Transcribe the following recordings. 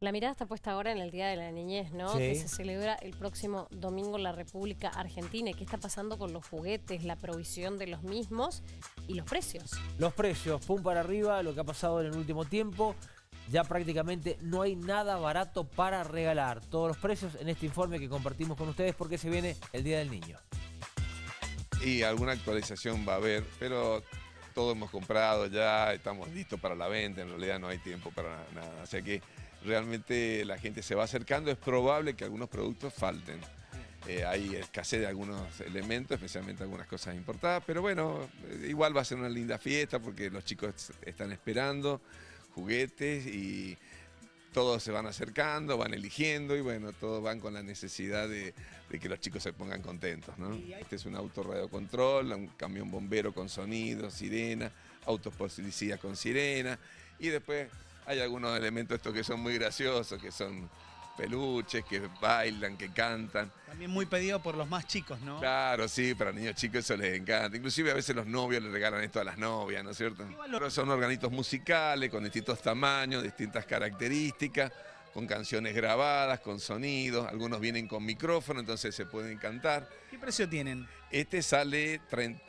La mirada está puesta ahora en el Día de la Niñez, ¿no? Sí. Que se celebra el próximo domingo en la República Argentina. ¿Y qué está pasando con los juguetes, la provisión de los mismos y los precios? Los precios, pum para arriba, lo que ha pasado en el último tiempo. Ya prácticamente no hay nada barato para regalar. Todos los precios en este informe que compartimos con ustedes porque se viene el Día del Niño. Y alguna actualización va a haber, pero todo hemos comprado ya, estamos listos para la venta, en realidad no hay tiempo para nada. O sea que realmente la gente se va acercando, es probable que algunos productos falten. Hay escasez de algunos elementos, especialmente algunas cosas importadas, pero bueno, igual va a ser una linda fiesta porque los chicos están esperando juguetes y todos se van acercando, van eligiendo y bueno, todos van con la necesidad de que los chicos se pongan contentos, ¿no? Este es un auto radiocontrol, un camión bombero con sonido, sirena, autos policía con sirena y después hay algunos elementos estos que son muy graciosos, que son peluches, que bailan, que cantan. También muy pedido por los más chicos, ¿no? Claro, sí, para niños chicos eso les encanta. Inclusive a veces los novios le regalan esto a las novias, ¿no es cierto? Son organitos musicales con distintos tamaños, distintas características, con canciones grabadas, con sonidos. Algunos vienen con micrófono, entonces se pueden cantar. ¿Qué precio tienen? Este sale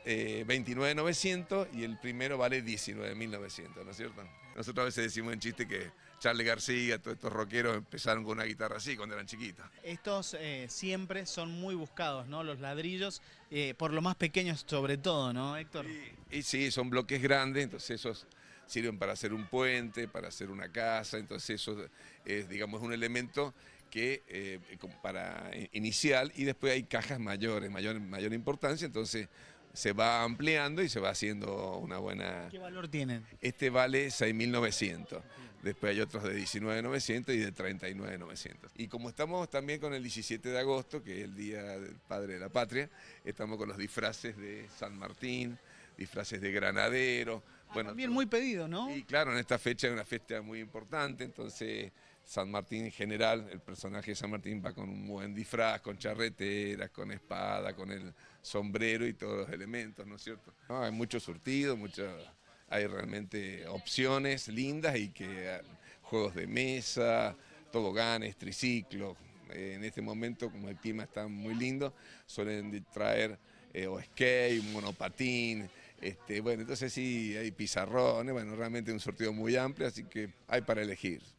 29.900 y el primero vale 19.900, ¿no es cierto? Nosotros a veces decimos en chiste que Charly García, todos estos rockeros empezaron con una guitarra así cuando eran chiquitos. Estos siempre son muy buscados, ¿no? Los ladrillos, por los más pequeños sobre todo, ¿no, Héctor? Y sí, son bloques grandes, entonces esos sirven para hacer un puente, para hacer una casa, entonces eso es, digamos, un elemento que para inicial y después hay cajas mayores, mayor importancia, entonces se va ampliando y se va haciendo una buena... ¿Qué valor tienen? Este vale 6.900, después hay otros de 19.900 y de 39.900. Y como estamos también con el 17 de agosto, que es el Día del Padre de la Patria, estamos con los disfraces de San Martín, disfraces de granadero. Bueno, también muy pedido, ¿no? Y claro, en esta fecha es una fiesta muy importante, entonces San Martín en general, el personaje de San Martín va con un buen disfraz, con charreteras, con espada, con el sombrero y todos los elementos, ¿no es cierto? No, hay mucho surtido, hay realmente opciones lindas y que juegos de mesa, toboganes, triciclos. En este momento, como el clima está muy lindo, suelen traer o skate, un monopatín, bueno, entonces sí, hay pizarrones, bueno, realmente un surtido muy amplio, así que hay para elegir.